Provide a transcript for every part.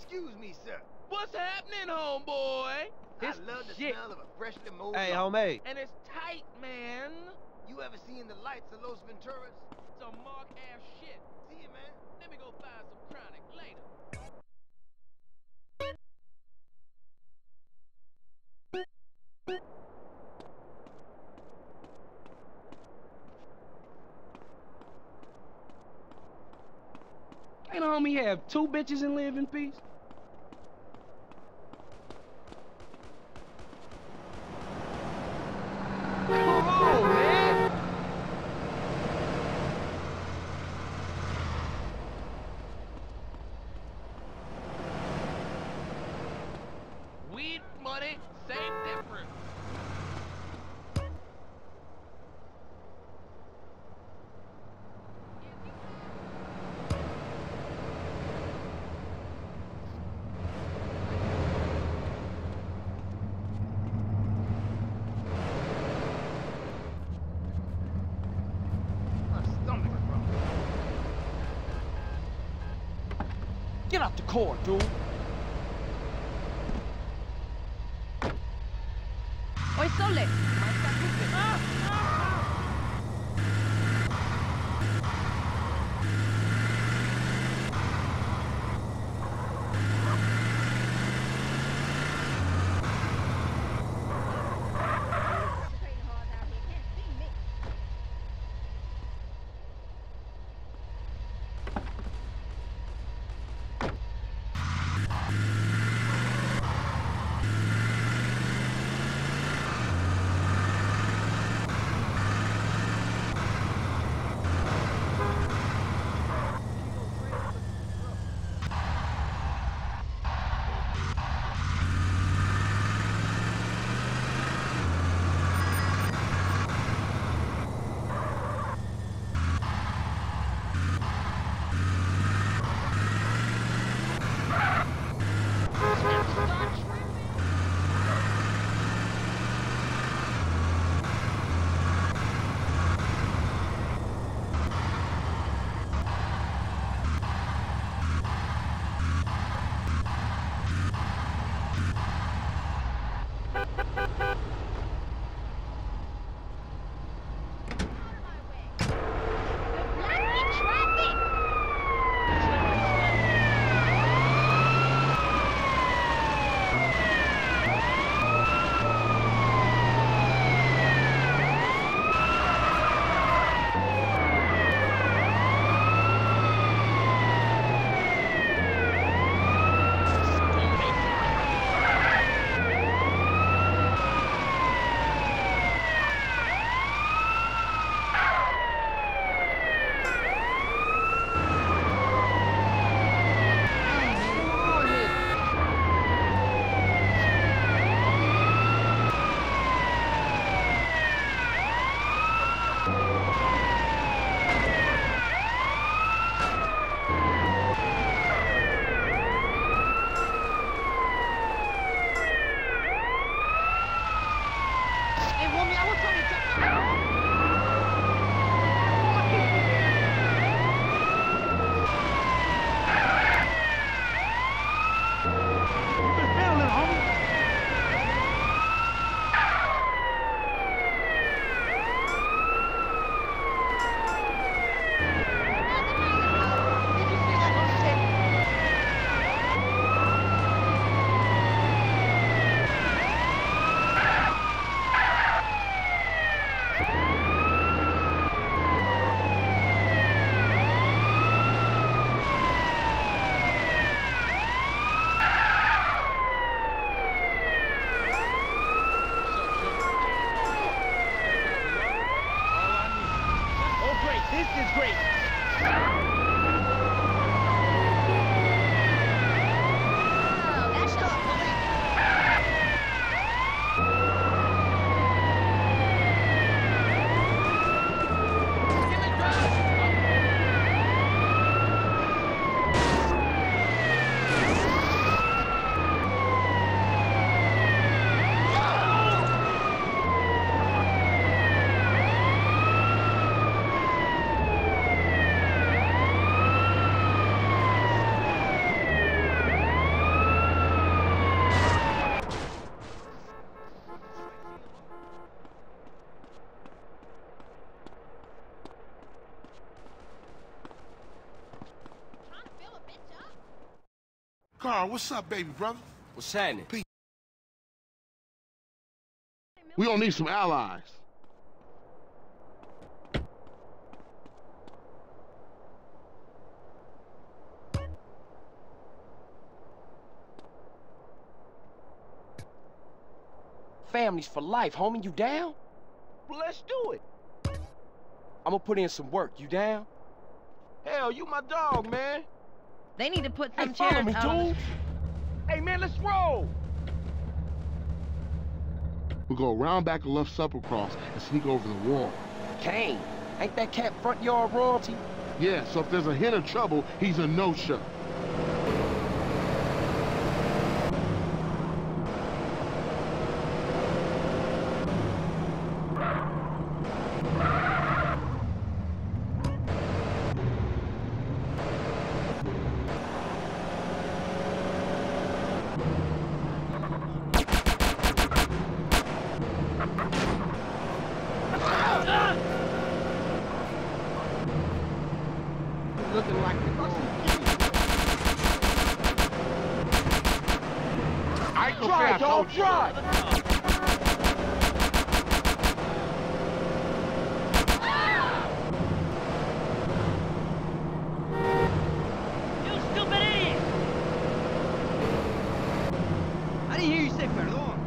Excuse me, sir. What's happening, homeboy? I love the smell of a freshly mowed Hey, lawn. homie. And it's tight, man. You ever seen the lights of Los Venturas? Some mark-ass shit. See it, man. Let me go find some chronic later. Ain't a homie have 2 bitches and live in peace? Come on, man! Weed money, same difference. My stomach is wrong. Get out the car, dude. Oi, Sole! Ma sta qui. Carl, what's up, baby brother? What's happening? Pete. We gonna need some allies. Families for life, homie. You down? Well, let's do it. I'm gonna put in some work. You down? Hell, you my dog, man. They need to put some Hey, follow chairs me, out on the dude. Hey, man, let's roll. We go around back a left supper cross and sneak over the wall. Kane, ain't that cat front yard royalty? Yeah, so if there's a hint of trouble, he's a no-show. Looking like the I ain't no Drive, fast, dog, no drive. You stupid idiot! I didn't hear you say perdón.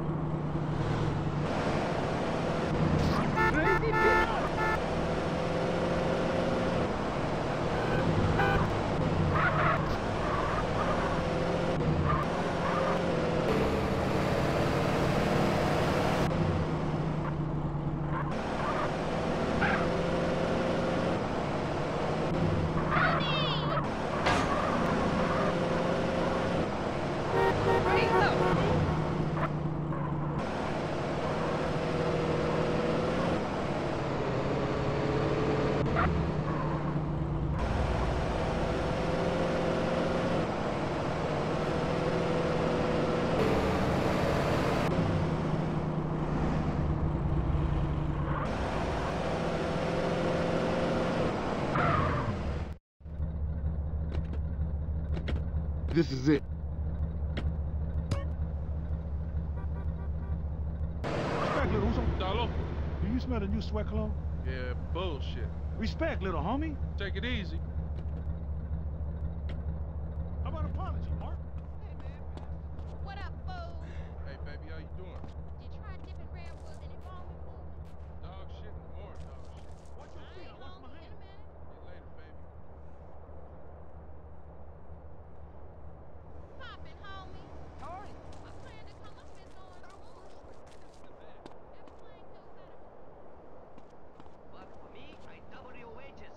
This is it. Respect, little Dalo. Do you smell the new sweat cologne? Yeah, bullshit. Respect, little homie. Take it easy. How about apology, Mark? What up, fool? Hey, baby, how you doing? Did you try dipping redwoods in embalming fluid? Dog shit and more dog shit. Watch your feet. I wash my hands. See you later, baby. Poppin', homie. Hurry. My plan to come up is going smooth. Everything goes out of But for me, I double your wages.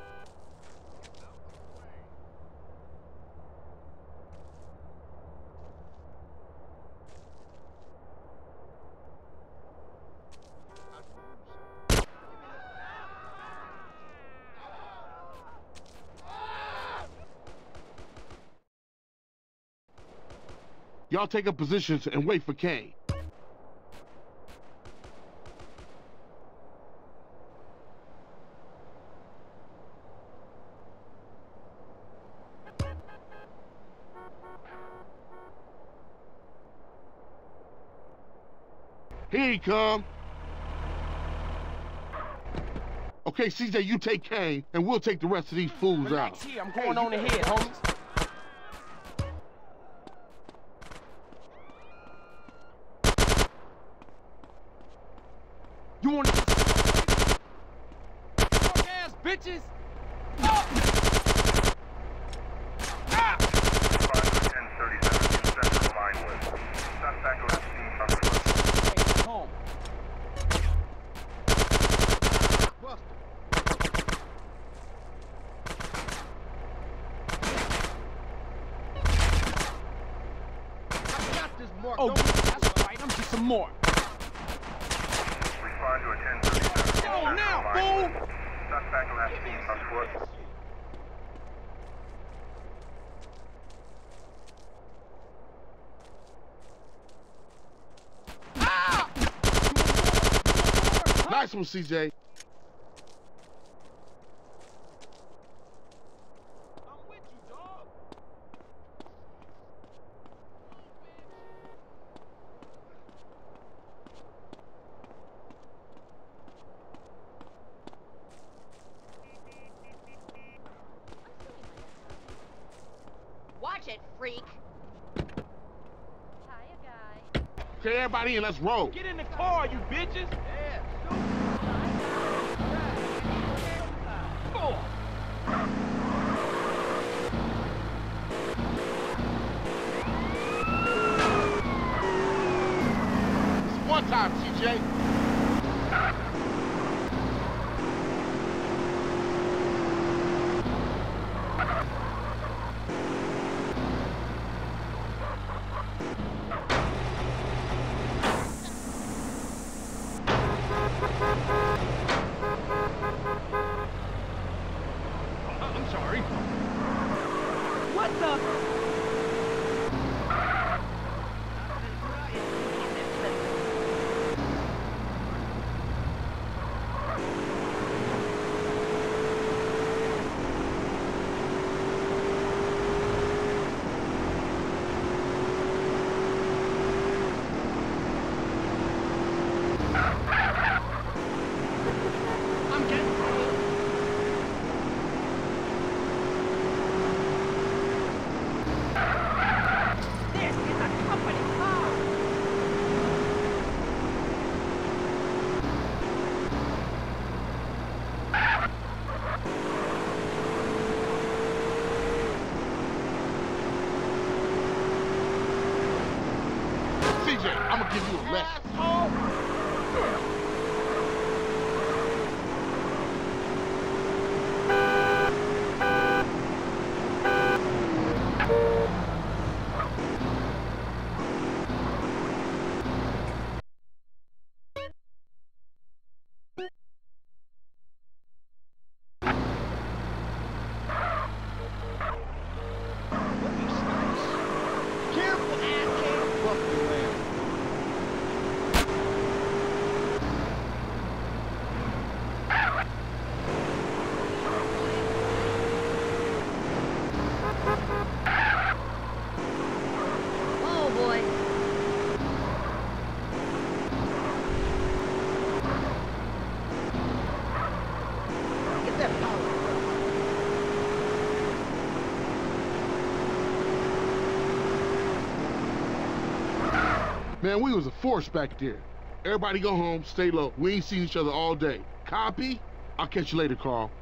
Y'all take up positions and wait for Kane. Here he come. Okay, CJ, you take Kane, and we'll take the rest of these fools out. Relax here. I'm going on ahead, homies. You want to fuck ass bitches? Ah! Ah! 1037 Central Line West. Suspect last seen from the Hey, home. I got this, Mark. Oh, Don't- that's right. I'm just some more. Respond to a 1037 Go Central now, Line fool! West. Suspect last seen from West. Ah! Nice one, CJ. I'm with you, dog. bullshit, freak. Hiya, guy. Okay, everybody in, let's roll. Get in the car, you bitches. Oh. One time, TJ. I'm sorry. What the? I'm getting This is a company car. CJ, I'm gonna give you a lesson. Careful, asshat. Fuck you, man. Oh boy. Get that power. Man, we was a force back there. Everybody go home, stay low. We ain't seen each other all day. Copy? I'll catch you later, Carl.